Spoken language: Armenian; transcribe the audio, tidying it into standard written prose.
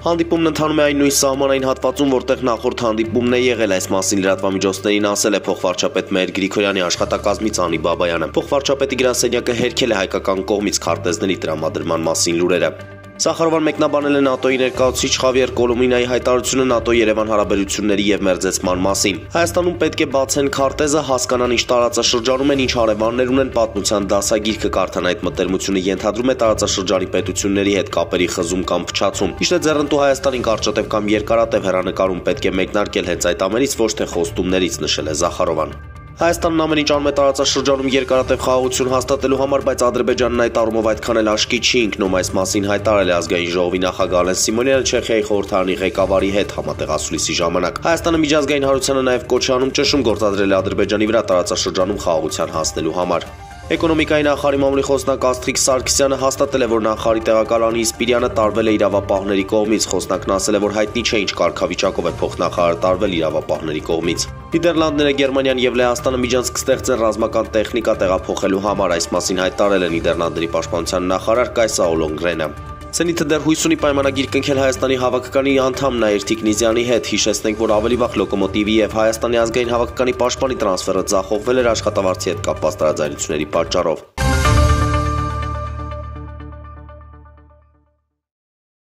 Հանդիպումն ընթանում է այն նույն սահմանային հատվածում, որտեղ նախորդ հանդիպումն է եղել, այս մասին լրատվամիջոցներին ասել է փոխվարչապետ Մհեր Գրիգորյանի աշխատակազմից Անի Բաբայանը։ Փոխվարչապետի գրասենյակը հերքել է հայկական կողմից քարտեզների տրամադրման մասին լուրերը։ Սախարովան մեկնաբանել է ՆԱՏՕ-ի ներկայացուցիչ Խավիեր Կոլոմինայի հայտարարությունը ՆԱՏՕ-Երևան հարաբերությունների եւ մերձեցման մասին։ Հայաստանում պետք է բացեն քարտեզը, հասկանան ինչ տարածաշրջանում են, ինչ հարևաններ ունեն, պատմության դասագիրքը կարդան, այդ մտերմությունը ենթադրում է տարածաշրջանի պետությունների հետ կապերի խզում կամ փչացում։ Իշտ է ձեռնտու Հայաստանին կարճատև կամ երկարատև հեռանկարում պետք է մեկնարկել հենց այդ ամենից, ոչ թե խոստումներից, նշել է Զախարովան։ Հայաստանն ամեն ինչ անում է տարածաշրջանում երկարատև խաղաղություն հաստատելու համար, բայց Ադրբեջանն այդ առումով այդքան էլ աշկի չի ընկնում, այս մասին հայտարարել է ազգային ժողովի նախագահ Ալեն Սիմոնյանը Չեխիայի խորհրդարանի ղեկավարի հետ համատեղ ասուլիսի ժամանակ։ Հայաստանը միջազգային հանրությանը նաև կոչ է անում ճնշում գործադրել է Ադրբեջանի վրա տարածաշրջանում խաղաղության հասնելու համար։ Էկոնոմիկայի նախարարի մամուլի խոսնակ Աստղիկ Սարգսյանը հաստատել է, որ նախարարի տեղակալանի Իսպիրյանը տարվել է իրավապահների կողմից։ Խոսնակն ասել է, որ հայտնի չէ ինչ կարգավիճակով է փոխնախարարը տարվել իրավապահների կողմից։ Նիդերլանդները, Գերմանիան եւ Լեհաստանը միջանցք կստեղծեն ռազմական տեխնիկա տեղափոխելու համար, այս մասին հայտարարել է Նիդերլանդների պաշտպանության նախարար Կայսա Օլոնգրենը։ Սենիթը դեռ հույս ունի պայմանագիր կնքել Հայաստանի հավաքականի անդամ Նաիր Թիկնիզյանի հետ։ Հիշեցնենք, որ ավելի վաղ Լոկոմոտիվի եւ Հայաստանի ազգային հավաքականի պաշտպանի տրանսֆերը ձախողվել էր աշխատավարձի հետ կապված տարաձայնությունների պատճառով։